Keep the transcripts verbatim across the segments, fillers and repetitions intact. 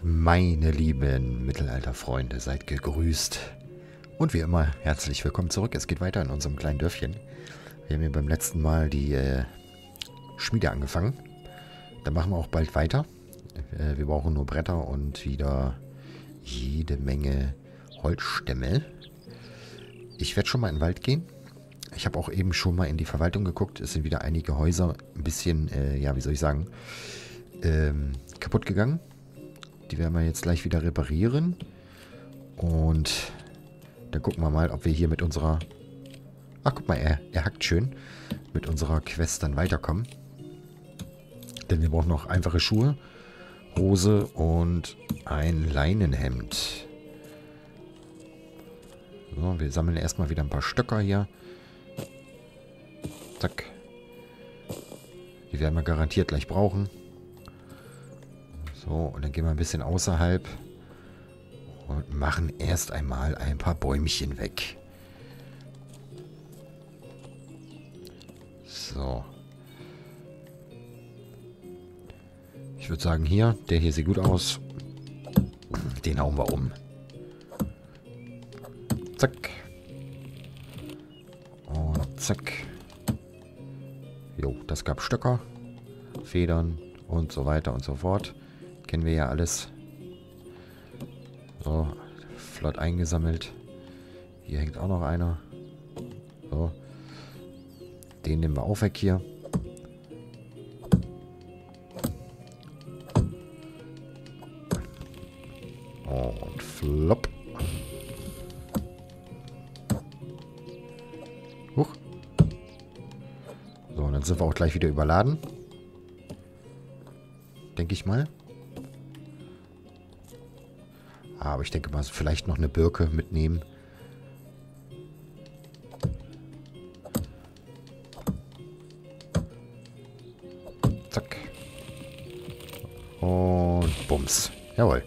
Meine lieben Mittelalterfreunde, seid gegrüßt. Und wie immer, herzlich willkommen zurück. Es geht weiter in unserem kleinen Dörfchen. Wir haben hier beim letzten Mal die äh, Schmiede angefangen. Dann machen wir auch bald weiter. Äh, wir brauchen nur Bretter und wieder jede Menge Holzstämme. Ich werde schon mal in den Wald gehen. Ich habe auch eben schon mal in die Verwaltung geguckt. Es sind wieder einige Häuser ein bisschen, äh, ja, wie soll ich sagen, ähm, kaputt gegangen. Die werden wir jetzt gleich wieder reparieren. Und dann gucken wir mal, ob wir hier mit unserer... Ach, guck mal, er, er hackt schön. Mit unserer Quest dann weiterkommen. Denn wir brauchen noch einfache Schuhe, Hose und ein Leinenhemd. So, wir sammeln erstmal wieder ein paar Stöcker hier. Zack. Die werden wir garantiert gleich brauchen. So, und dann gehen wir ein bisschen außerhalb und machen erst einmal ein paar Bäumchen weg. So. Ich würde sagen, hier, der hier sieht gut aus. Den hauen wir um. Zack. Und zack. Jo, das gab Stöcker, Federn und so weiter und so fort. Kennen wir ja alles. So, flott eingesammelt. Hier hängt auch noch einer. So. Den nehmen wir auch weg hier. Und flop. Huch. So, und dann sind wir auch gleich wieder überladen. Denke ich mal. Aber ich denke mal, vielleicht noch eine Birke mitnehmen. Zack. Und bums. Jawohl.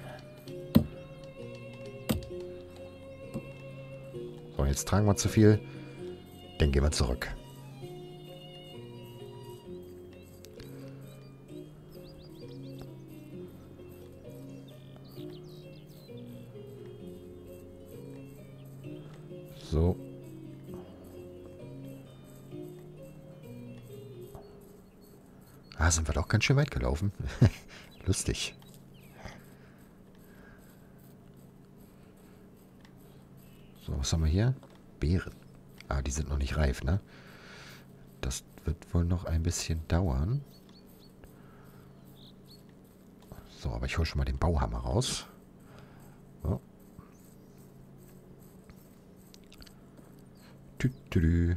So, jetzt tragen wir zu viel. Dann gehen wir zurück. So. Ah, sind wir doch ganz schön weit gelaufen. Lustig. So, was haben wir hier? Beeren. Ah, die sind noch nicht reif, ne? Das wird wohl noch ein bisschen dauern. So, aber ich hole schon mal den Bauhammer raus. So. Tütüdü.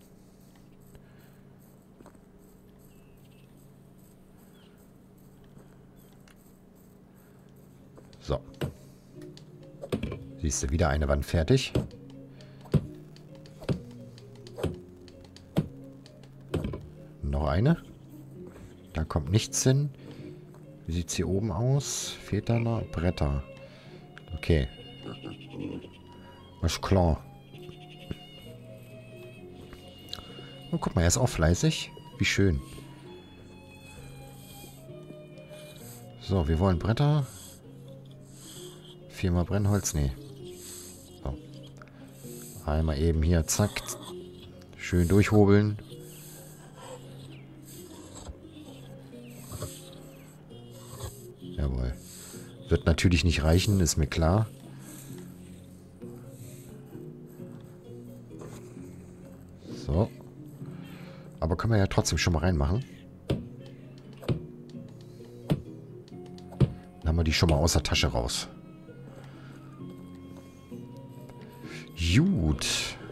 So. Siehst du, wieder eine Wand fertig. Noch eine. Da kommt nichts hin. Wie sieht es hier oben aus? Fehlt da noch Bretter. Okay. Was klar. Oh, guck mal, er ist auch fleißig. Wie schön. So, wir wollen Bretter. Viermal Brennholz, nee. So. Einmal eben hier, zack. Schön durchhobeln. Jawohl. Wird natürlich nicht reichen, ist mir klar. So. Aber können wir ja trotzdem schon mal reinmachen. Dann haben wir die schon mal aus der Tasche raus. Gut.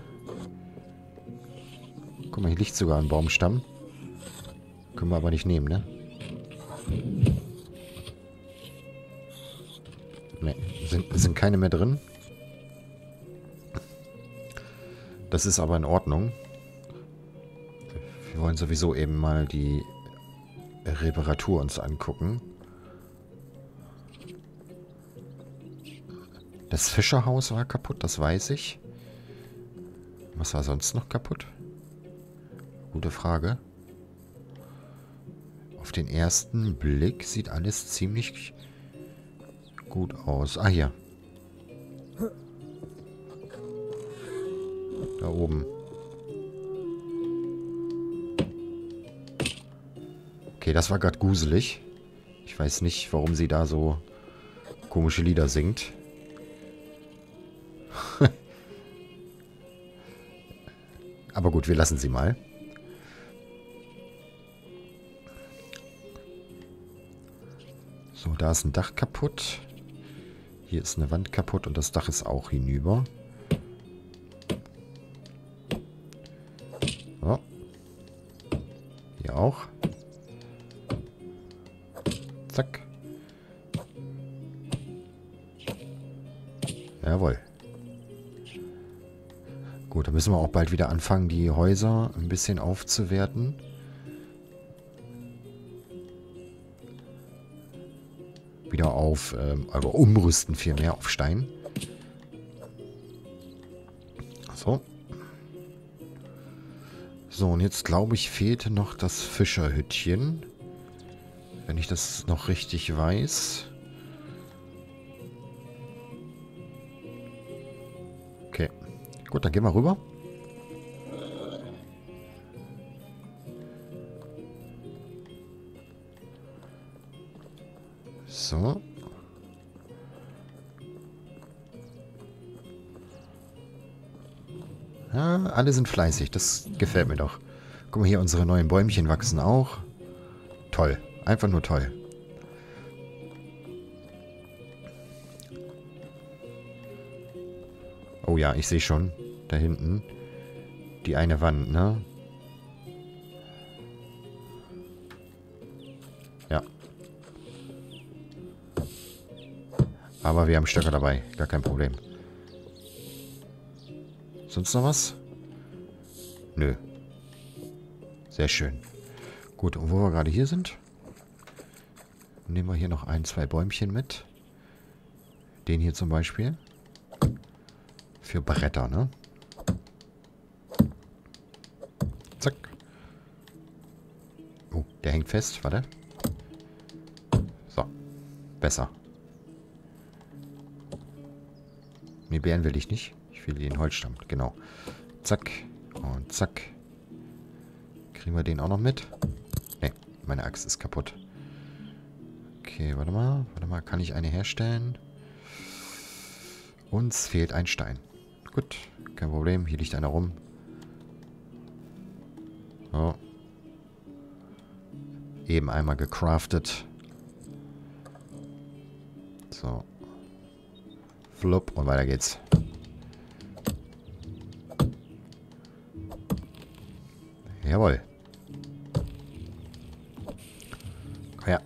Guck mal, hier liegt sogar ein Baumstamm. Können wir aber nicht nehmen, ne? Ne, sind, sind keine mehr drin. Das ist aber in Ordnung. Wir wollen sowieso eben mal die Reparatur uns angucken. Das Fischerhaus war kaputt, das weiß ich. Was war sonst noch kaputt? Gute Frage. Auf den ersten Blick sieht alles ziemlich gut aus. Ah, hier. Da oben. Okay, das war gerade gruselig. Ich weiß nicht, warum sie da so komische Lieder singt. Aber gut, wir lassen sie mal. So, da ist ein Dach kaputt. Hier ist eine Wand kaputt und das Dach ist auch hinüber. So. Hier auch. Zack. Jawohl. Gut, dann müssen wir auch bald wieder anfangen, die Häuser ein bisschen aufzuwerten. Wieder auf, ähm, also umrüsten vielmehr auf Stein. So. So, und jetzt glaube ich, fehlte noch das Fischerhüttchen. Wenn ich das noch richtig weiß. Okay. Gut, dann gehen wir rüber. So. Ja, alle sind fleißig. Das gefällt mir doch. Guck mal hier, unsere neuen Bäumchen wachsen auch. Toll. Einfach nur toll. Oh ja, ich sehe schon. Da hinten. Die eine Wand, ne? Ja. Aber wir haben Stöcker dabei. Gar kein Problem. Sonst noch was? Nö. Sehr schön. Gut, und wo wir gerade hier sind, nehmen wir hier noch ein, zwei Bäumchen mit. Den hier zum Beispiel. Für Bretter, ne? Zack. Oh, der hängt fest. Warte. So. Besser. Ne, Bären will ich nicht. Ich will den Holzstamm. Genau. Zack. Und zack. Kriegen wir den auch noch mit? Ne, meine Axt ist kaputt. Okay, warte mal. Warte mal, kann ich eine herstellen? Uns fehlt ein Stein. Gut, kein Problem. Hier liegt einer rum. So. Eben einmal gecraftet. So. Flupp und weiter geht's. Jawohl. Komm her.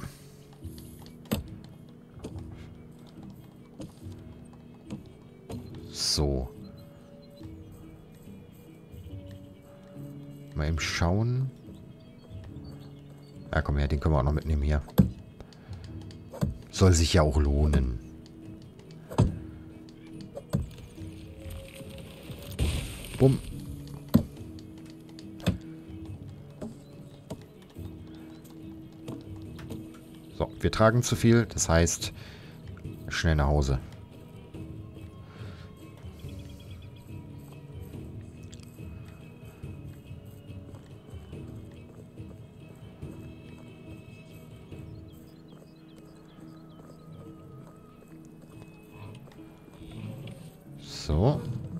So. Mal eben schauen. Ja, komm her, den können wir auch noch mitnehmen hier. Soll sich ja auch lohnen. Bumm. So, wir tragen zu viel, das heißt, schnell nach Hause. So.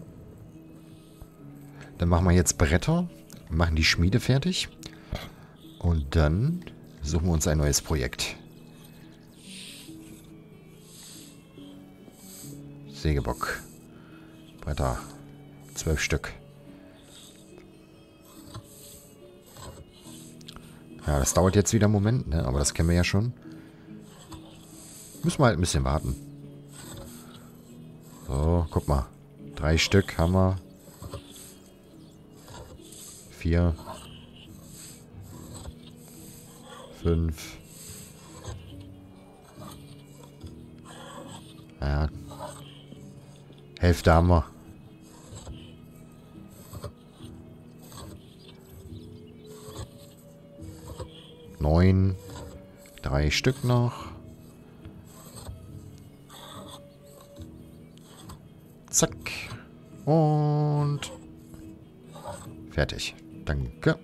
Dann machen wir jetzt Bretter, machen die Schmiede fertig und dann suchen wir uns ein neues Projekt. Sägebock. Bretter. Zwölf Stück. Ja, das dauert jetzt wieder einen Moment, ne? Aber das kennen wir ja schon. Müssen wir halt ein bisschen warten. So, guck mal. Drei Stück haben wir. Vier. Fünf. Ja. Hälfte haben wir. Neun. Drei Stück noch. Zack. Und fertig. Danke.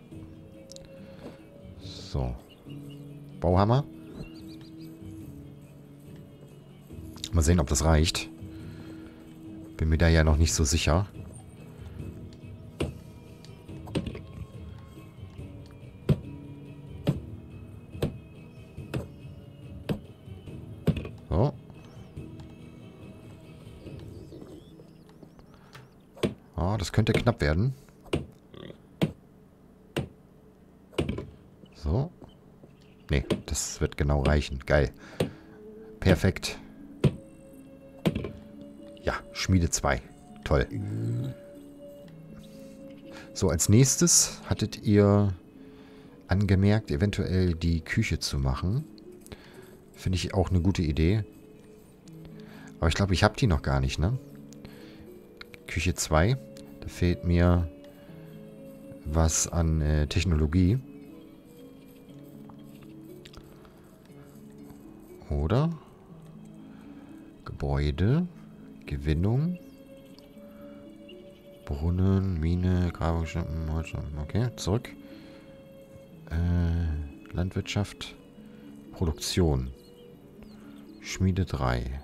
So. Bauhammer. Mal sehen, ob das reicht. Bin mir da ja noch nicht so sicher. So. Ah, das könnte knapp werden. So. Nee, das wird genau reichen. Geil. Perfekt. Ja, Schmiede zwei. Toll. So, als nächstes hattet ihr angemerkt, eventuell die Küche zu machen. Finde ich auch eine gute Idee. Aber ich glaube, ich habe die noch gar nicht, ne? Küche zwei. Da fehlt mir was an äh, Technologie. Oder? Gebäude. Gewinnung. Brunnen, Mine, Grabungsstätten. Okay, zurück. Äh, Landwirtschaft. Produktion. Schmiede drei.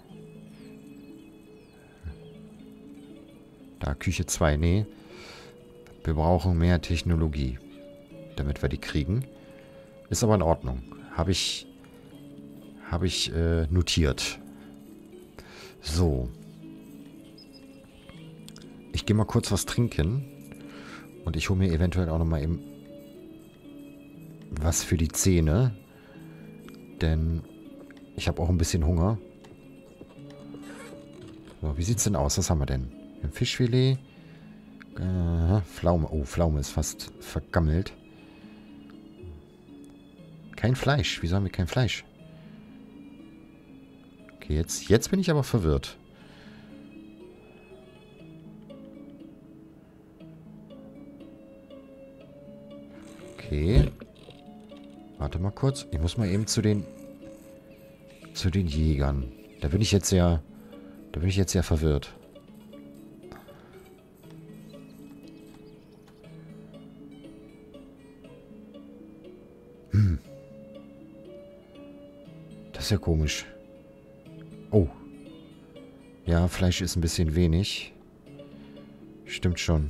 Da, Küche zwei. Nee. Wir brauchen mehr Technologie, damit wir die kriegen. Ist aber in Ordnung. Habe ich, habe ich äh, notiert. So. Ich gehe mal kurz was trinken. Und ich hole mir eventuell auch nochmal eben was für die Zähne. Denn ich habe auch ein bisschen Hunger. So, wie sieht es denn aus? Was haben wir denn? Ein Fischfilet. Äh, Pflaume. Oh, Pflaume ist fast vergammelt. Kein Fleisch. Wieso haben wir kein Fleisch? Okay, jetzt, jetzt bin ich aber verwirrt. Okay. Warte mal kurz. Ich muss mal eben zu den zu den Jägern. Da bin ich jetzt sehr da bin ich jetzt sehr verwirrt. Hm. Das ist ja komisch. Oh. Ja, Fleisch ist ein bisschen wenig. Stimmt schon.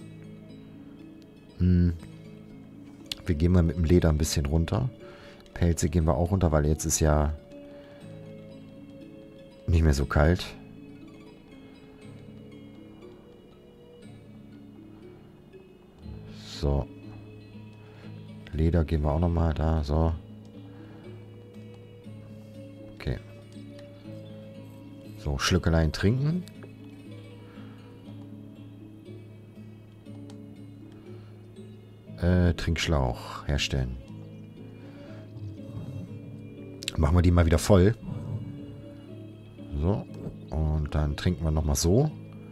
Hm. Wir gehen mal mit dem Leder ein bisschen runter. Pelze gehen wir auch runter, weil jetzt ist ja nicht mehr so kalt. So. Leder gehen wir auch nochmal da. So. Okay. So, Schlückelein trinken. Äh, Trinkschlauch herstellen. Machen wir die mal wieder voll. So. Und dann trinken wir nochmal so.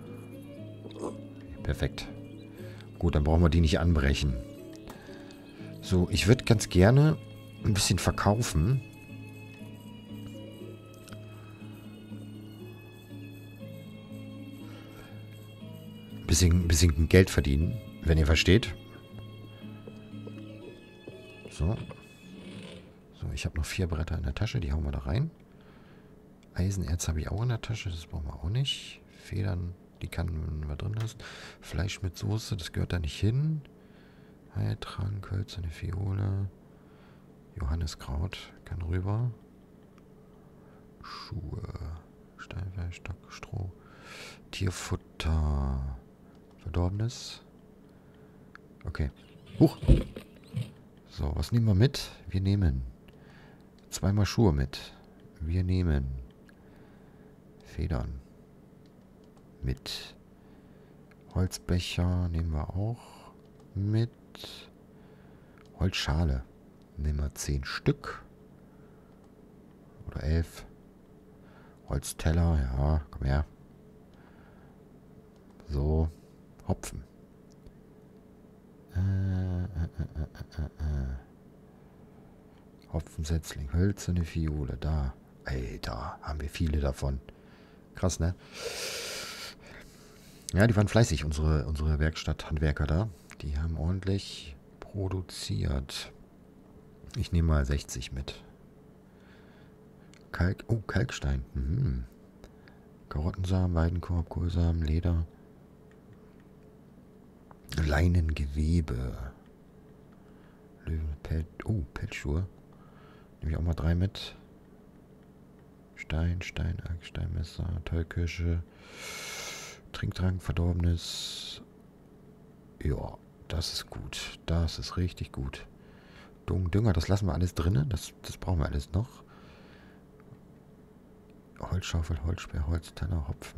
Perfekt. Gut, dann brauchen wir die nicht anbrechen. So, ich würde ganz gerne ein bisschen verkaufen. Ein bisschen, ein bisschen Geld verdienen, wenn ihr versteht. So. So, ich habe noch vier Bretter in der Tasche, die hauen wir da rein. Eisenerz habe ich auch in der Tasche, das brauchen wir auch nicht. Federn, die kann man drin lassen. Fleisch mit Soße, das gehört da nicht hin. Heiltrank, hölzerne Fiole. Johanniskraut, kann rüber. Schuhe, Steinfleisch, Stock, Stroh. Tierfutter. Verdorbenes. Okay. Huch. So, was nehmen wir mit? Wir nehmen zweimal Schuhe mit. Wir nehmen Federn mit. Holzbecher nehmen wir auch mit. Holzschale nehmen wir zehn Stück. Oder elf. Holzteller, ja, komm her. So, Hopfen. Äh, äh, äh, äh, äh, äh. Hopfensetzling, hölzerne Fiole, da. Alter, haben wir viele davon. Krass, ne? Ja, die waren fleißig, unsere, unsere Werkstatthandwerker da. Die haben ordentlich produziert. Ich nehme mal sechzig mit. Kalk, oh, Kalkstein. Mhm. Karottensamen, Weidenkorb, Kohlsamen, Leder. Leinengewebe. Löwen, Pelz, oh, Pelzschuhe. Nehme ich auch mal drei mit. Stein, Stein, Axt, Steinmesser, Tollkirsche. Trinktrank, Verdorbenes. Ja, das ist gut. Das ist richtig gut. Dung, Dünger, das lassen wir alles drin. Das, das brauchen wir alles noch. Holzschaufel, Holzsperr, Holztanner, Hopfen.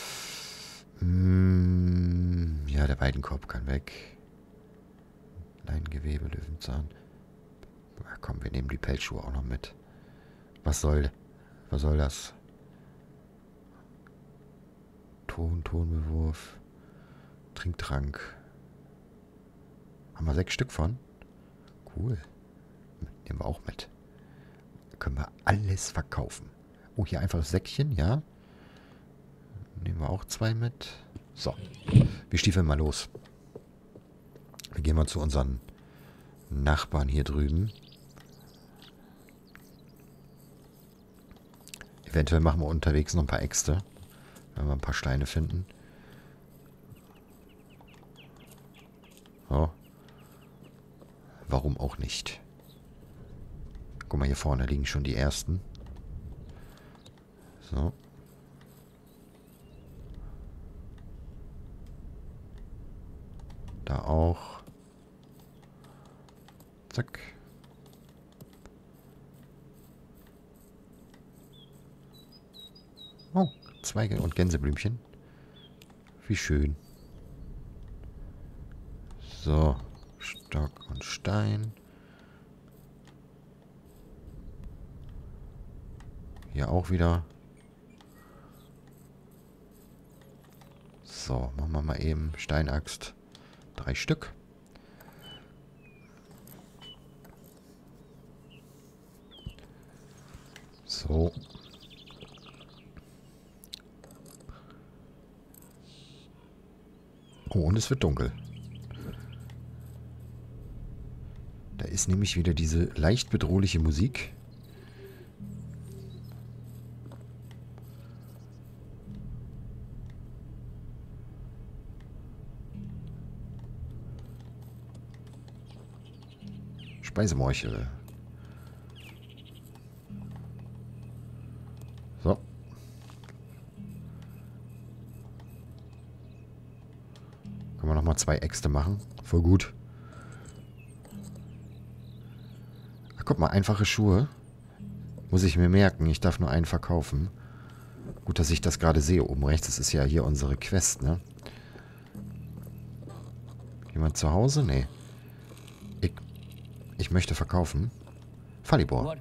Mm, ja, der Weidenkorb kann weg. Leingewebe, Löwenzahn. Na komm, wir nehmen die Pelzschuhe auch noch mit. Was soll, was soll das? Ton, Tonbewurf. Trinktrank. Haben wir sechs Stück von? Cool. Nehmen wir auch mit. Da können wir alles verkaufen. Oh, hier einfach das Säckchen, ja. Nehmen wir auch zwei mit. So. Wir stiefeln mal los. Wir gehen mal zu unseren Nachbarn hier drüben. Eventuell machen wir unterwegs noch ein paar Äxte. Wenn wir ein paar Steine finden. So. Warum auch nicht? Guck mal, hier vorne liegen schon die ersten. So. Da auch. Zack. Oh, Zweige und Gänseblümchen. Wie schön. So. Stock und Stein. Hier auch wieder. So, machen wir mal eben Steinaxt. Drei Stück. So. Oh, und es wird dunkel. Da ist nämlich wieder diese leicht bedrohliche Musik. Speisemorchel. So. Können wir nochmal zwei Äxte machen. Voll gut. Ach, guck mal, einfache Schuhe. Muss ich mir merken. Ich darf nur einen verkaufen. Gut, dass ich das gerade sehe. Oben rechts, das ist ja hier unsere Quest, ne? Jemand zu Hause? Nee. Ich, ich möchte verkaufen. Fallibor.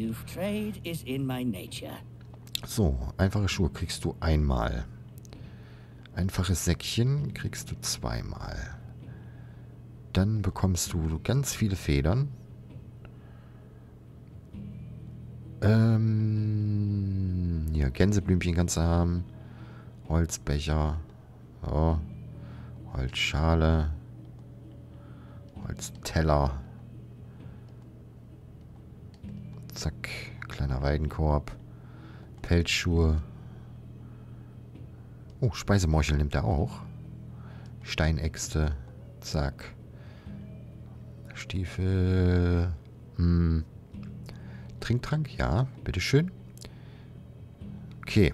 So, einfache Schuhe kriegst du einmal. Einfaches Säckchen kriegst du zweimal. Dann bekommst du ganz viele Federn. Ähm, hier, Gänseblümchen kannst du haben. Holzbecher. So. Holzschale. Holzteller. Zack. Kleiner Weidenkorb. Pelzschuhe. Oh, Speisemorchel nimmt er auch. Steinäxte. Zack. Stiefel. Hm. Trinktrank? Ja, bitteschön. Okay.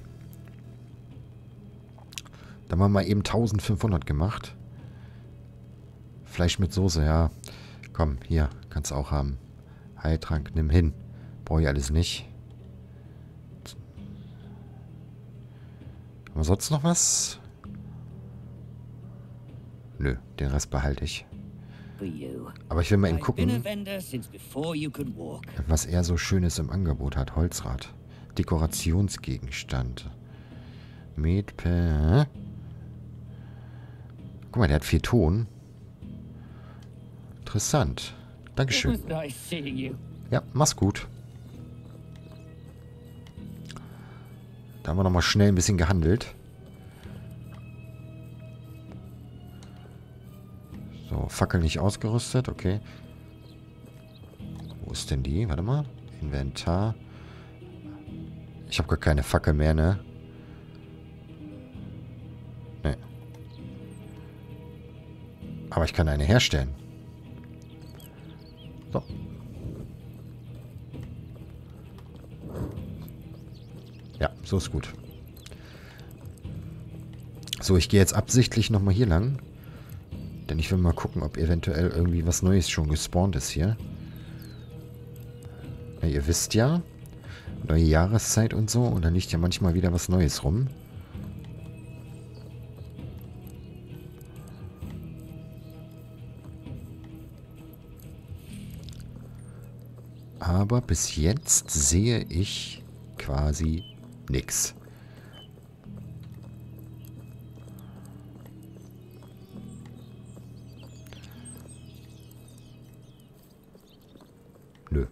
Dann haben wir mal eben eintausendfünfhundert gemacht. Fleisch mit Soße, ja. Komm, hier, kannst du auch haben. Heiltrank, nimm hin. Brauche ich alles nicht. Haben wir sonst noch was? Nö, den Rest behalte ich. Aber ich will mal eben gucken, was er so Schönes im Angebot hat. Holzrad. Dekorationsgegenstand. Med per... Guck mal, der hat vier Ton. Interessant. Dankeschön. Ja, mach's gut. Da haben wir nochmal schnell ein bisschen gehandelt. Fackel nicht ausgerüstet, okay. Wo ist denn die? Warte mal. Inventar. Ich habe gar keine Fackel mehr, ne? Ne. Aber ich kann eine herstellen. So. Ja, so ist gut. So, ich gehe jetzt absichtlich nochmal hier lang. Denn ich will mal gucken, ob eventuell irgendwie was Neues schon gespawnt ist hier. Ja, ihr wisst ja, neue Jahreszeit und so. Und dann liegt ja manchmal wieder was Neues rum. Aber bis jetzt sehe ich quasi nichts. Nö.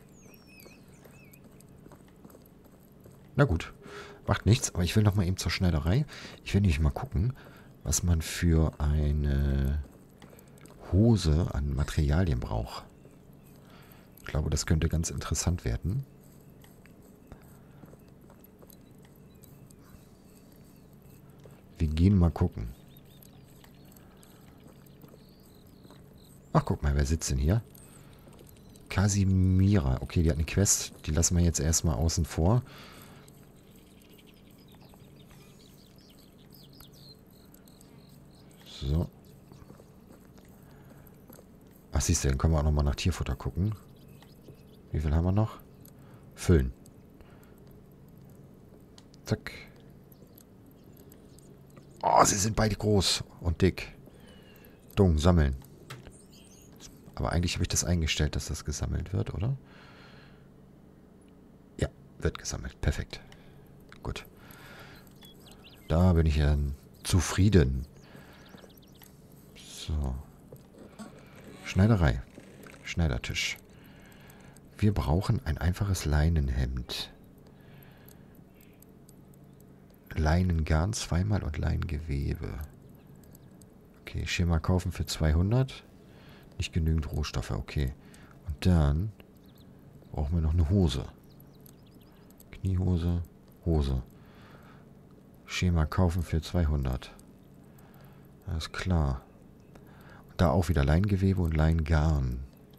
Na gut. Macht nichts, aber ich will noch mal eben zur Schneiderei. Ich will nämlich mal gucken, was man für eine Hose an Materialien braucht. Ich glaube, das könnte ganz interessant werden. Wir gehen mal gucken. Ach, guck mal, wer sitzt denn hier? Casimira. Okay, die hat eine Quest. Die lassen wir jetzt erstmal außen vor. So. Ach, siehst du, dann können wir auch nochmal nach Tierfutter gucken. Wie viel haben wir noch? Füllen. Zack. Oh, sie sind beide groß und dick. Dung, sammeln. Aber eigentlich habe ich das eingestellt, dass das gesammelt wird, oder? Ja, wird gesammelt. Perfekt. Gut. Da bin ich ja zufrieden. So. Schneiderei. Schneidertisch. Wir brauchen ein einfaches Leinenhemd. Leinengarn zweimal und Leingewebe. Okay, Schema kaufen für zweihundert. Nicht genügend Rohstoffe, okay. Und dann brauchen wir noch eine Hose. Kniehose, Hose. Schema kaufen für zweihundert. Alles klar. Und da auch wieder Leingewebe und Leingarn.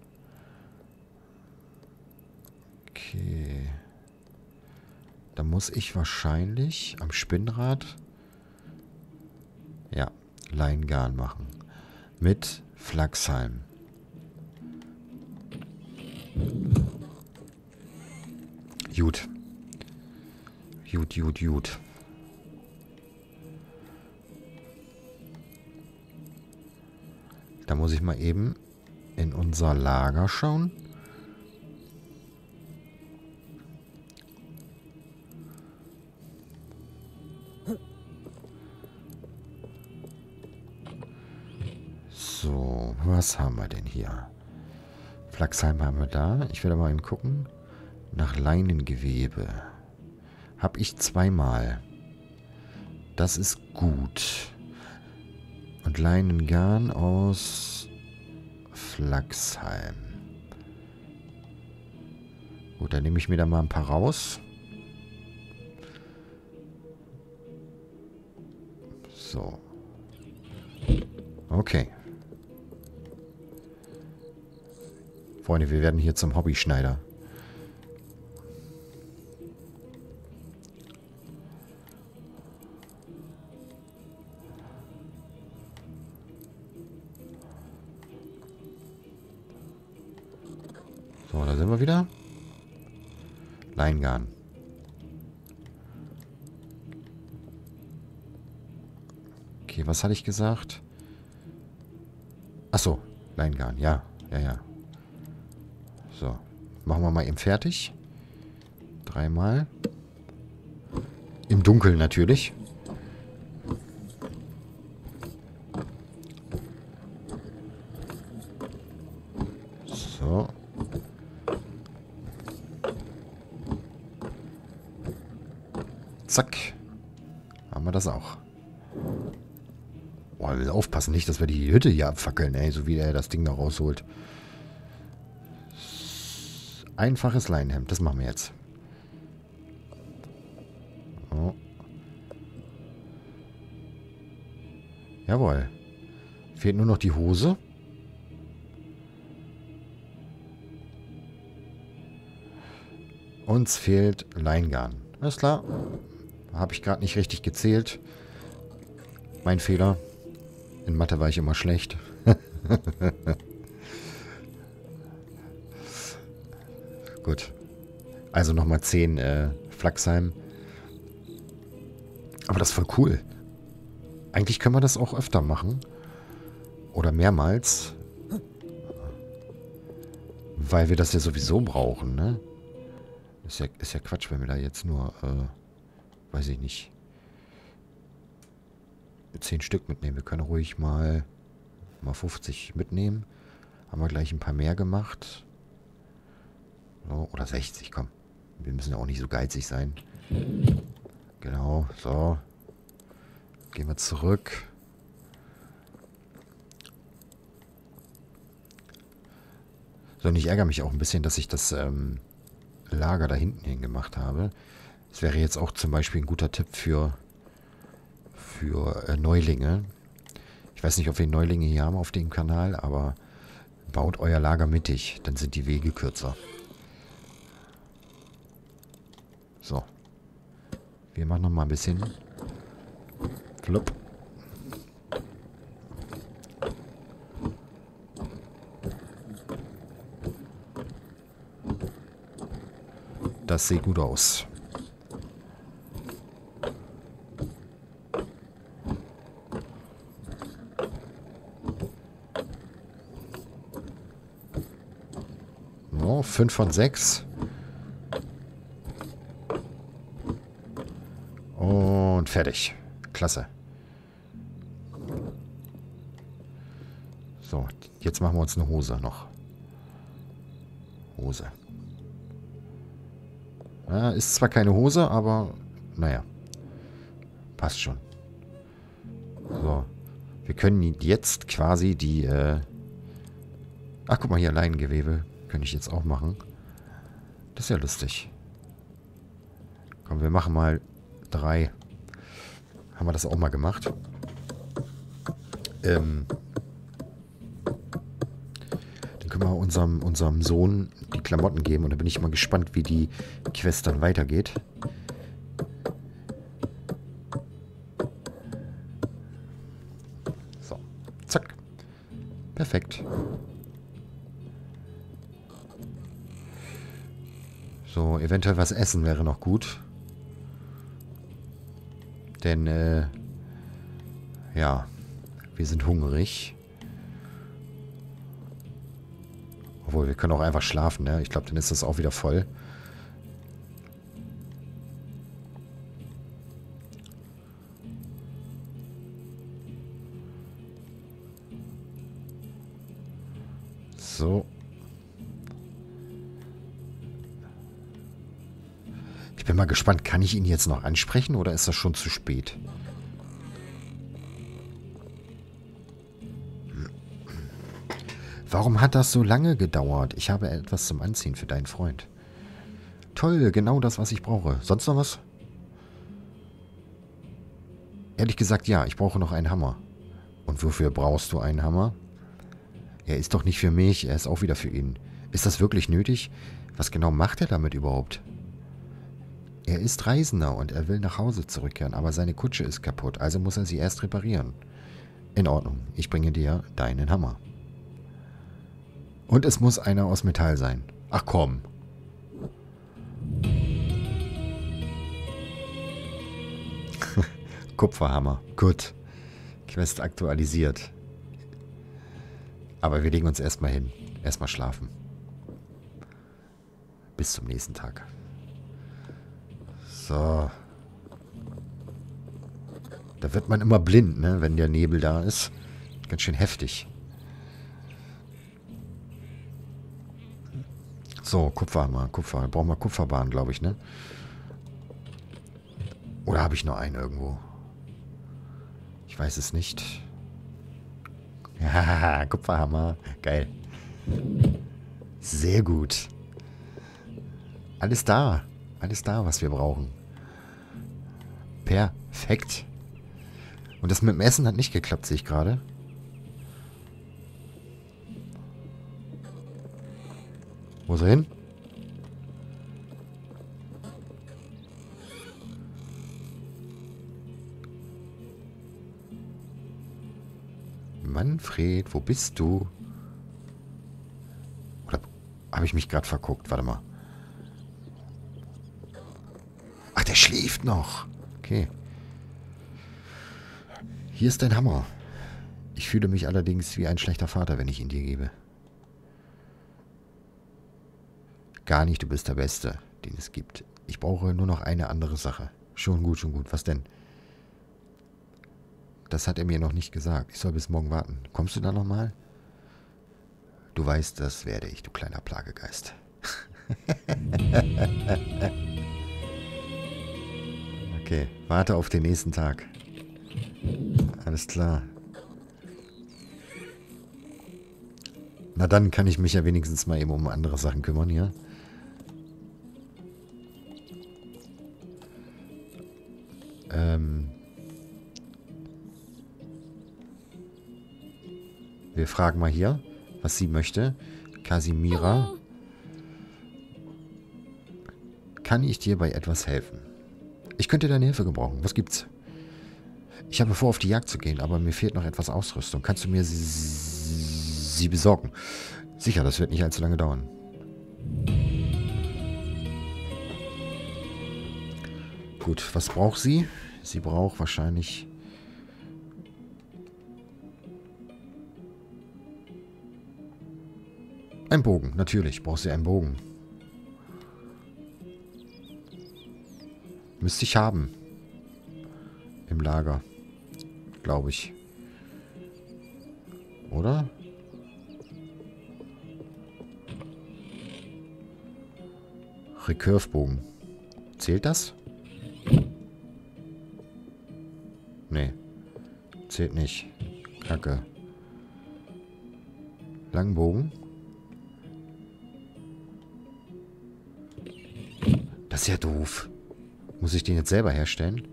Okay. Da muss ich wahrscheinlich am Spinnrad ja, Leingarn machen. Mit Flachshalm. Gut. Gut, gut, gut. Da muss ich mal eben in unser Lager schauen. So, was haben wir denn hier? Flachshalm haben wir da. Ich werde mal eben gucken. Nach Leinengewebe. Habe ich zweimal. Das ist gut. Und Leinengarn aus Flachshalm. Gut, dann nehme ich mir da mal ein paar raus. So. Okay. Freunde, wir werden hier zum Hobbyschneider. So, da sind wir wieder. Leingarn. Okay, was hatte ich gesagt? Achso, Leingarn, ja, ja, ja. So, machen wir mal eben fertig. Dreimal. Im Dunkeln natürlich. So. Zack. Haben wir das auch. Boah, wir müssen aufpassen, nicht, dass wir die Hütte hier abfackeln, ey, so wie er das Ding da rausholt. Einfaches Leinenhemd, das machen wir jetzt. Oh. Jawohl. Fehlt nur noch die Hose. Uns fehlt Leingarn. Alles klar. Habe ich gerade nicht richtig gezählt. Mein Fehler. In Mathe war ich immer schlecht. Gut. Also nochmal zehn äh, Flachsheim. Aber das ist voll cool. Eigentlich können wir das auch öfter machen. Oder mehrmals. Weil wir das ja sowieso brauchen, ne? Ist ja, ist ja Quatsch, wenn wir da jetzt nur, äh, weiß ich nicht, zehn Stück mitnehmen. Wir können ruhig mal, mal fünfzig mitnehmen. Haben wir gleich ein paar mehr gemacht. So, oder sechzig, komm. Wir müssen ja auch nicht so geizig sein. Genau, so. Gehen wir zurück. So, und ich ärgere mich auch ein bisschen, dass ich das ähm, Lager da hinten hin gemacht habe. Das wäre jetzt auch zum Beispiel ein guter Tipp für, für äh, Neulinge. Ich weiß nicht, ob wir Neulinge hier haben auf dem Kanal, aber baut euer Lager mittig, dann sind die Wege kürzer. So. Wir machen noch mal ein bisschen. Flupp. Das sieht gut aus. So, fünf von sechs. Und fertig. Klasse. So, jetzt machen wir uns eine Hose noch. Hose. Ja, ist zwar keine Hose, aber naja. Passt schon. So. Wir können jetzt quasi die, äh ach, guck mal hier, Leinengewebe. Könnte ich jetzt auch machen. Das ist ja lustig. Komm, wir machen mal drei. Haben wir das auch mal gemacht. Ähm... Dann können wir unserem, unserem Sohn die Klamotten geben. Und da bin ich mal gespannt, wie die Quest dann weitergeht. So. Zack. Perfekt. So, eventuell was essen wäre noch gut. Denn, äh, ja, wir sind hungrig. Obwohl, wir können auch einfach schlafen, ne? Ich glaube, dann ist das auch wieder voll. So. Ich bin mal gespannt, kann ich ihn jetzt noch ansprechen oder ist das schon zu spät? Warum hat das so lange gedauert? Ich habe etwas zum Anziehen für deinen Freund. Toll, genau das, was ich brauche. Sonst noch was? Ehrlich gesagt, ja, ich brauche noch einen Hammer. Und wofür brauchst du einen Hammer? Er ist doch nicht für mich, er ist auch wieder für ihn. Ist das wirklich nötig? Was genau macht er damit überhaupt? Er ist Reisender und er will nach Hause zurückkehren, aber seine Kutsche ist kaputt, also muss er sie erst reparieren. In Ordnung, ich bringe dir deinen Hammer. Und es muss einer aus Metall sein. Ach komm. Kupferhammer. Gut. Quest aktualisiert. Aber wir legen uns erstmal hin. Erstmal schlafen. Bis zum nächsten Tag. So. Da wird man immer blind, ne, wenn der Nebel da ist. Ganz schön heftig. So, Kupferhammer, Kupfer. Brauchen wir Kupferbahn, glaube ich, ne? Oder habe ich nur einen irgendwo? Ich weiß es nicht. Haha, Kupferhammer. Geil. Sehr gut. Alles da. Alles da, was wir brauchen. Perfekt. Und das mit dem Essen hat nicht geklappt, sehe ich gerade. Wo ist er hin? Manfred, wo bist du? Oder habe ich mich gerade verguckt? Warte mal. Ach, der schläft noch. Okay. Hier ist dein Hammer. Ich fühle mich allerdings wie ein schlechter Vater, wenn ich ihn dir gebe. Gar nicht, du bist der Beste, den es gibt. Ich brauche nur noch eine andere Sache. Schon gut, schon gut. Was denn? Das hat er mir noch nicht gesagt. Ich soll bis morgen warten. Kommst du da nochmal? Du weißt, das werde ich, du kleiner Plagegeist. Okay, warte auf den nächsten Tag. Alles klar. Na dann kann ich mich ja wenigstens mal eben um andere Sachen kümmern hier. Ähm... Wir fragen mal hier, was sie möchte. Casimira. Kann ich dir bei etwas helfen? Ich könnte deine Hilfe gebrauchen. Was gibt's? Ich habe vor, auf die Jagd zu gehen, aber mir fehlt noch etwas Ausrüstung. Kannst du mir sie, sie besorgen? Sicher, das wird nicht allzu lange dauern. Gut, was braucht sie? Sie braucht wahrscheinlich... Ein Bogen, natürlich. Braucht sie einen Bogen. Müsste ich haben. Im Lager. Glaube ich. Oder? Recurve-Bogen. Zählt das? Nee. Zählt nicht. Kacke. Langbogen. Das ist ja doof. Muss ich den jetzt selber herstellen?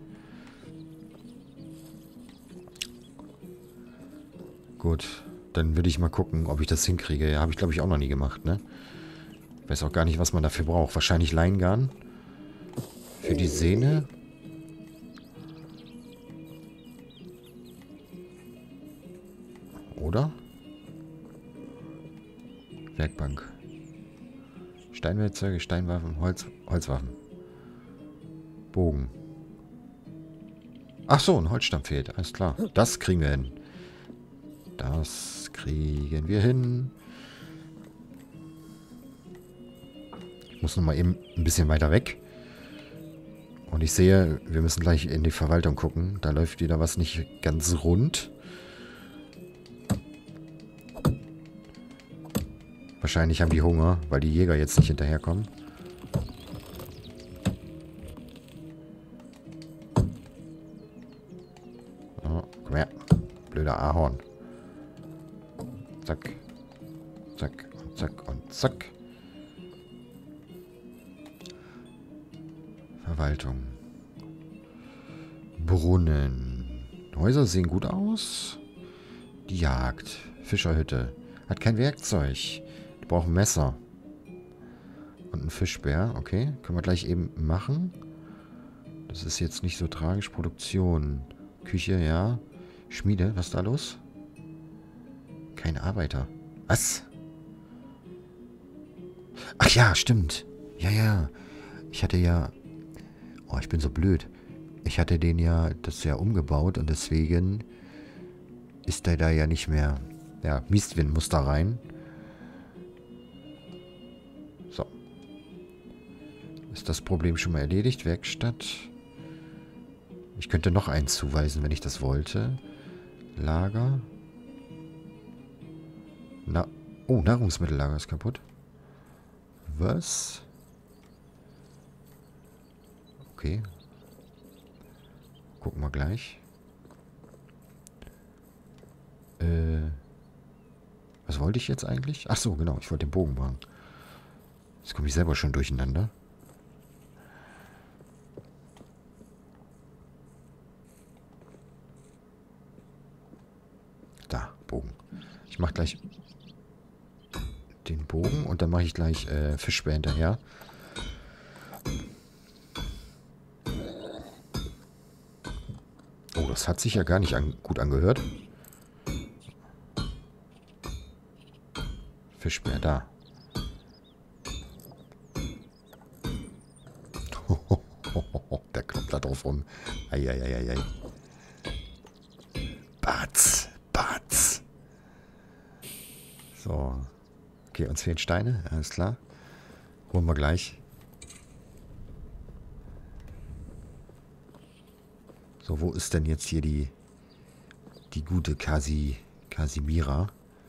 Gut. Dann würde ich mal gucken, ob ich das hinkriege. Ja, habe ich glaube ich auch noch nie gemacht, ne? Weiß auch gar nicht, was man dafür braucht. Wahrscheinlich Leingarn. Für die Sehne. Oder? Werkbank. Steinwerkzeuge, Steinwaffen, Holz, Holzwaffen. Bogen. Ach so, ein Holzstamm fehlt. Alles klar. Das kriegen wir hin. Das kriegen wir hin. Ich muss noch mal eben ein bisschen weiter weg. Und ich sehe, wir müssen gleich in die Verwaltung gucken. Da läuft wieder was nicht ganz rund. Wahrscheinlich haben die Hunger, weil die Jäger jetzt nicht hinterherkommen. Oh, komm her. Blöder Ahorn. Zack. Zack und zack und zack. Verwaltung. Brunnen. Häuser sehen gut aus. Die Jagd. Fischerhütte. Hat kein Werkzeug. Die brauchen ein Messer. Und ein Fischbär. Okay. Können wir gleich eben machen. Das ist jetzt nicht so tragisch. Produktion. Küche, ja. Schmiede. Was ist da los? Kein Arbeiter. Was? Ach ja, stimmt. Ja, ja. Ich hatte ja... Oh, ich bin so blöd. Ich hatte den ja, das ja umgebaut und deswegen ist der da ja nicht mehr. Ja, Miestwind muss da rein. So. Ist das Problem schon mal erledigt? Werkstatt. Ich könnte noch eins zuweisen, wenn ich das wollte. Lager. Na, oh, Nahrungsmittellager ist kaputt. Was? Okay. Gucken wir gleich. Äh, Was wollte ich jetzt eigentlich? Ach so, genau. Ich wollte den Bogen machen. Jetzt komme ich selber schon durcheinander. Da, Bogen. Ich mache gleich den Bogen und dann mache ich gleich äh, Fischspeer hinterher. Oh, das hat sich ja gar nicht an gut angehört. Fischspeer, da. Der kloppt da drauf rum. Eieieiei. Batz, Batz. So. Okay, uns fehlen Steine, alles klar. Holen wir gleich. So, wo ist denn jetzt hier die die gute Kasi, Kasimira?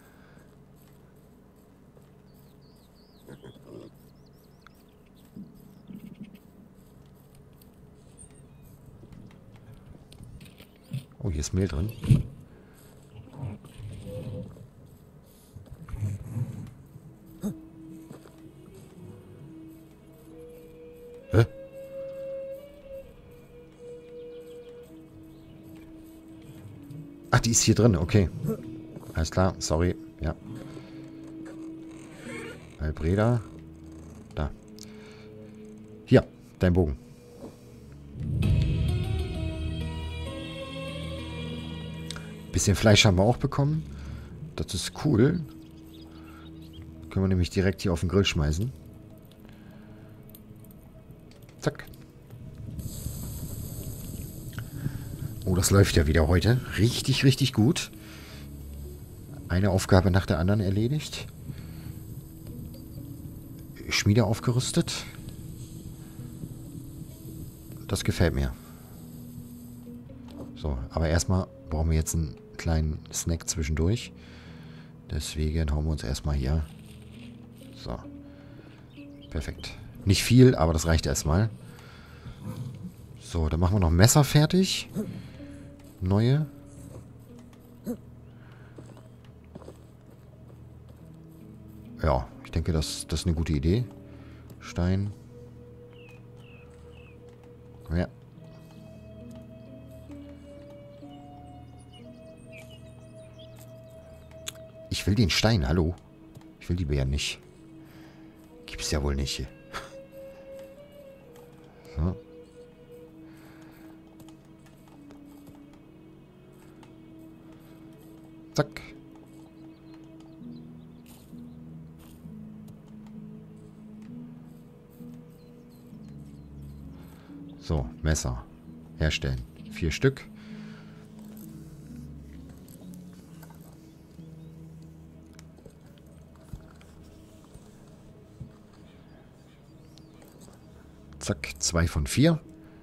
Oh, hier ist Mehl drin. Hä? Ach, die ist hier drin, okay. Alles klar, sorry. Ja. Albreda. Da. Hier, dein Bogen. Bisschen Fleisch haben wir auch bekommen. Das ist cool. Können wir nämlich direkt hier auf den Grill schmeißen. Zack. Oh, das läuft ja wieder heute. Richtig, richtig gut. Eine Aufgabe nach der anderen erledigt. Schmiede aufgerüstet. Das gefällt mir. So, aber erstmal brauchen wir jetzt einen kleinen Snack zwischendurch. Deswegen hauen wir uns erstmal hier. So. Perfekt. Nicht viel, aber das reicht erstmal. So, dann machen wir noch Messer fertig. Neue. Ja, ich denke, das, das ist eine gute Idee. Stein. Komm her. Ich will den Stein, hallo. Ich will die Beeren nicht. Gibt's ja wohl nicht. So. Zack. So, Messer. Herstellen. Vier Stück. Zack, zwei von vier.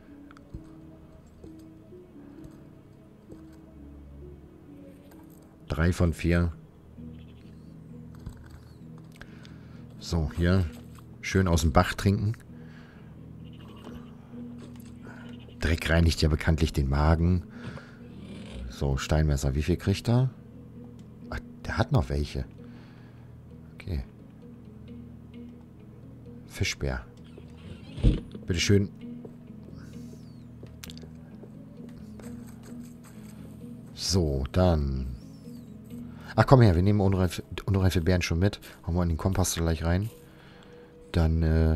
Drei von vier. So, hier. Schön aus dem Bach trinken. Dreck reinigt ja bekanntlich den Magen. So, Steinmesser. Wie viel kriegt er? Ach, der hat noch welche. Okay. Fischbär. Bitteschön. So, dann. Ach, komm her, wir nehmen unreife, unreife Beeren schon mit. Hauen wir in den Kompost gleich rein. Dann äh,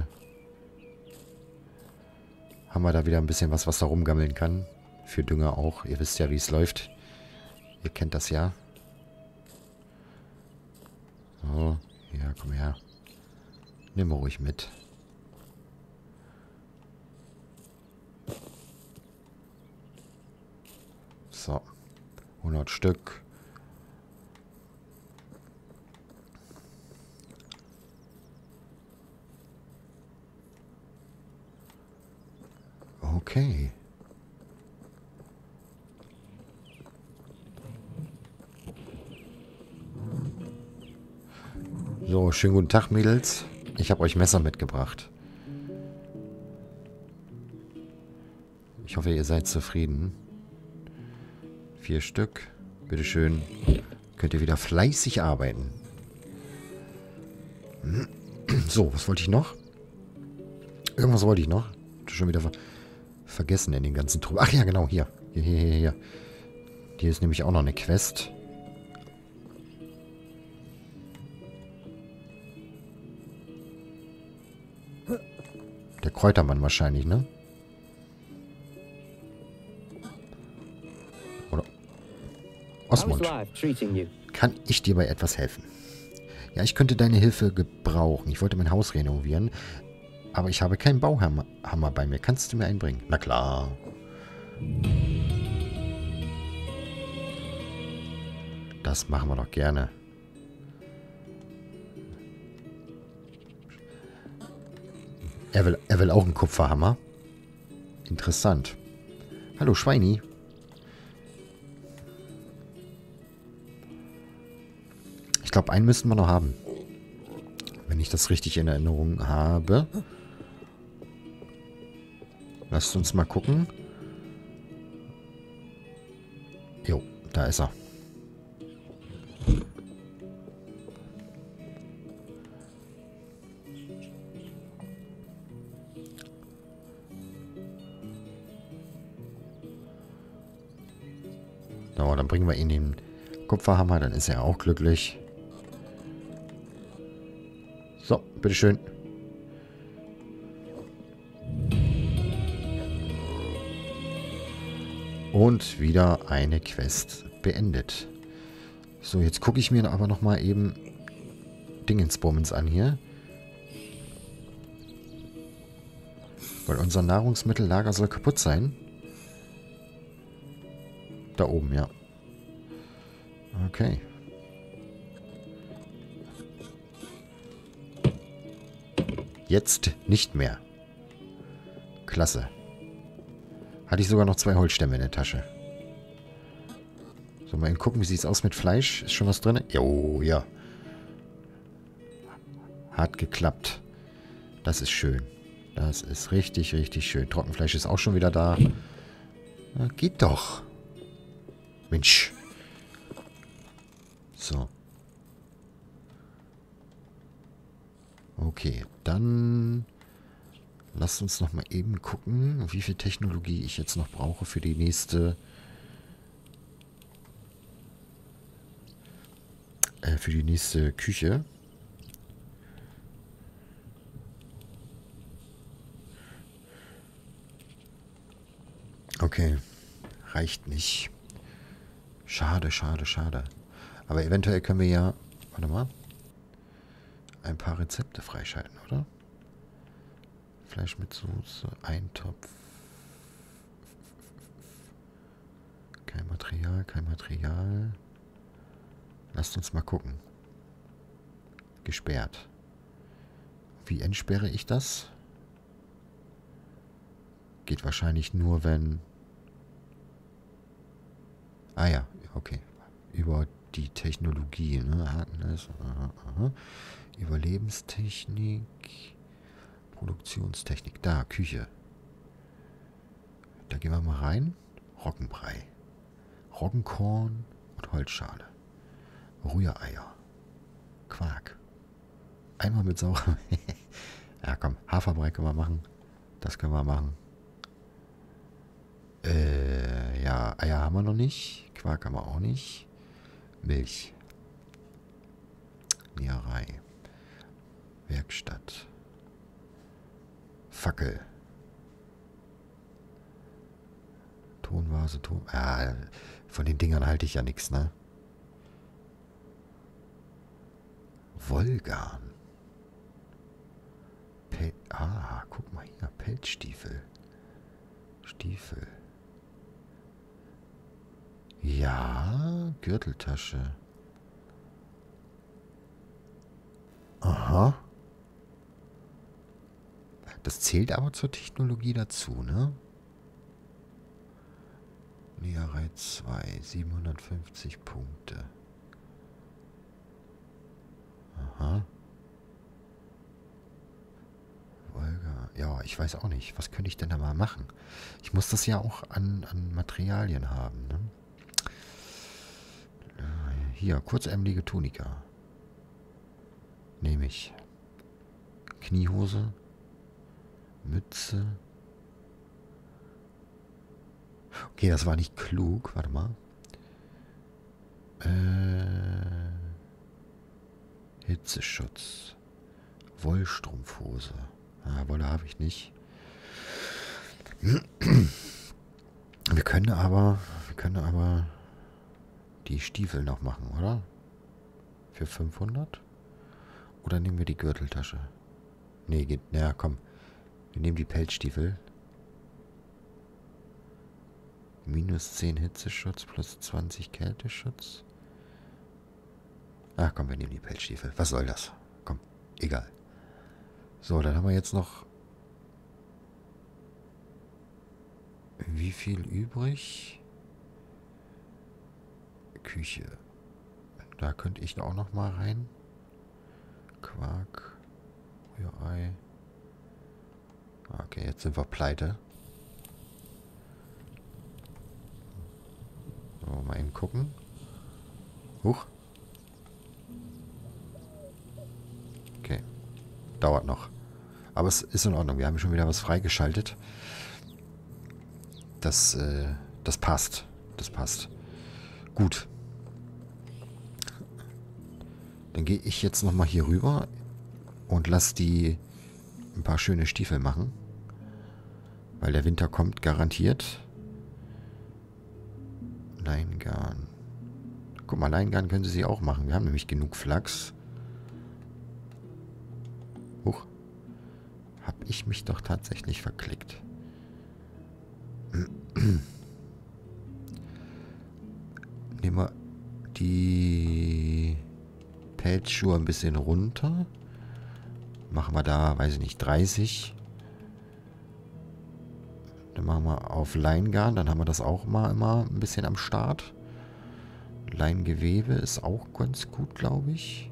haben wir da wieder ein bisschen was, was da rumgammeln kann. Für Dünger auch. Ihr wisst ja, wie es läuft. Ihr kennt das ja. So, ja, komm her. Nehmen wir ruhig mit. So, hundert Stück. Okay. So, schönen guten Tag, Mädels. Ich habe euch Messer mitgebracht. Ich hoffe, ihr seid zufrieden. Vier Stück. Bitteschön. Könnt ihr wieder fleißig arbeiten. So, was wollte ich noch? Irgendwas wollte ich noch. Schon wieder ver vergessen in den ganzen Trubel. Ach ja, genau, hier. Hier, hier, hier, hier. Hier ist nämlich auch noch eine Quest. Der Kräutermann wahrscheinlich, ne? Oder? Osmond. Kann ich dir bei etwas helfen? Ja, ich könnte deine Hilfe gebrauchen. Ich wollte mein Haus renovieren, aber ich habe keinen Bauhammer Hammer bei mir. Kannst du mir einen bringen? Na klar. Das machen wir doch gerne. Er will, er will auch einen Kupferhammer. Interessant. Hallo, Schweini. Ich glaube, einen müssten wir noch haben. Wenn ich das richtig in Erinnerung habe. Lasst uns mal gucken. Jo, da ist er. So, dann bringen wir ihn den Kupferhammer, dann ist er auch glücklich. So, bitteschön. Und wieder eine Quest beendet. So, jetzt gucke ich mir aber nochmal eben Dingensbummens an hier. Weil unser Nahrungsmittellager soll kaputt sein. Da oben, ja. Okay. Jetzt nicht mehr. Klasse. Hatte ich sogar noch zwei Holzstämme in der Tasche. So, mal eben gucken, wie sieht es aus mit Fleisch? Ist schon was drin? Jo, ja. Hat geklappt. Das ist schön. Das ist richtig, richtig schön. Trockenfleisch ist auch schon wieder da. Na, geht doch. Mensch. So. Okay, dann lasst uns noch mal eben gucken, wie viel Technologie ich jetzt noch brauche für die nächste äh, für die nächste Küche. Okay, reicht nicht. Schade, schade, schade. Aber eventuell können wir ja, warte mal, ein paar Rezepte freischalten, oder? Fleisch mit Soße, Eintopf. Kein Material, kein Material. Lasst uns mal gucken. Gesperrt. Wie entsperre ich das? Geht wahrscheinlich nur, wenn... Ah ja, okay. Über die Technologie, ne? Hardness, aha, aha. Überlebenstechnik, Produktionstechnik. Da, Küche. Da gehen wir mal rein. Roggenbrei. Roggenkorn und Holzschale. Rühreier. Quark. Einmal mit Sauer. Ja, komm. Haferbrei können wir machen. Das können wir machen. Äh, ja, Eier haben wir noch nicht. Quark haben wir auch nicht. Milch. Näherei. Werkstatt. Fackel. Tonvase, Ton... Ah, von den Dingern halte ich ja nichts, ne? Wollgarn. Pel ah, guck mal hier. Pelzstiefel. Stiefel. Ja, Gürteltasche. Aha. Das zählt aber zur Technologie dazu, ne? Näherei zwei, siebenhundertfünfzig Punkte. Aha. Wolga. Ja, ich weiß auch nicht. Was könnte ich denn da mal machen? Ich muss das ja auch an, an Materialien haben, ne? Hier, kurzärmelige Tunika. Nehme ich. Kniehose. Mütze. Okay, das war nicht klug. Warte mal. Äh, Hitzeschutz. Wollstrumpfhose. Ah, Wolle habe ich nicht. Wir können aber, wir können aber die Stiefel noch machen, oder? Für fünfhundert? Oder nehmen wir die Gürteltasche? Nee, geht, naja, komm. Wir nehmen die Pelzstiefel. Minus zehn Hitzeschutz plus zwanzig Kälteschutz. Ach komm, wir nehmen die Pelzstiefel. Was soll das? Komm, egal. So, dann haben wir jetzt noch... Wie viel übrig? Küche. Da könnte ich auch noch mal rein. Quark. Rührei. Okay, jetzt sind wir pleite. So, mal eben gucken. Huch. Okay. Dauert noch. Aber es ist in Ordnung. Wir haben schon wieder was freigeschaltet. Das, äh, das passt. Das passt. Gut. Dann gehe ich jetzt nochmal hier rüber und lasse die ein paar schöne Stiefel machen. Weil der Winter kommt garantiert. Leingarn. Guck mal, Leingarn können sie auch machen. Wir haben nämlich genug Flachs. Huch. Hab ich mich doch tatsächlich verklickt. Nehmen wir die Pelzschuhe ein bisschen runter. Machen wir da, weiß ich nicht, dreißig. Dann machen wir auf Leingarn. Dann haben wir das auch mal immer ein bisschen am Start. Leingewebe ist auch ganz gut, glaube ich.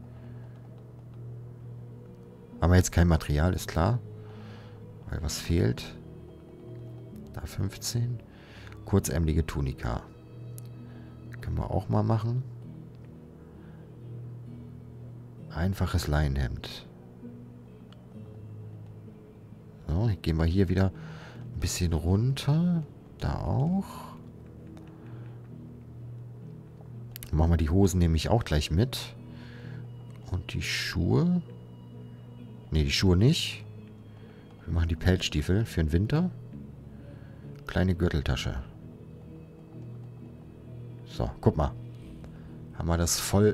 Haben wir jetzt kein Material, ist klar. Weil was fehlt? Da fünfzehn. Kurzärmelige Tunika. Können wir auch mal machen. Einfaches Leinenhemd. So, gehen wir hier wieder ein bisschen runter. Da auch. Machen wir die Hosen nämlich auch gleich mit. Und die Schuhe. Ne, die Schuhe nicht. Wir machen die Pelzstiefel für den Winter. Kleine Gürteltasche. So, guck mal. Haben wir das voll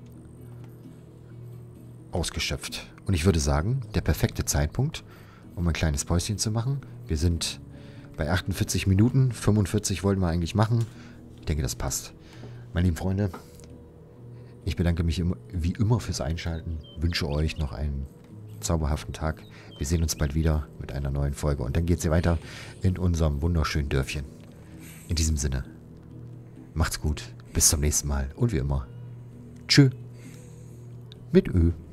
ausgeschöpft. Und ich würde sagen, der perfekte Zeitpunkt, um ein kleines Päuschen zu machen. Wir sind bei achtundvierzig Minuten. fünfundvierzig wollten wir eigentlich machen. Ich denke, das passt. Meine lieben Freunde, ich bedanke mich immer, wie immer fürs Einschalten. Wünsche euch noch einen zauberhaften Tag. Wir sehen uns bald wieder mit einer neuen Folge. Und dann geht es hier weiter in unserem wunderschönen Dörfchen. In diesem Sinne, macht's gut. Bis zum nächsten Mal. Und wie immer, tschö. Mit Ö.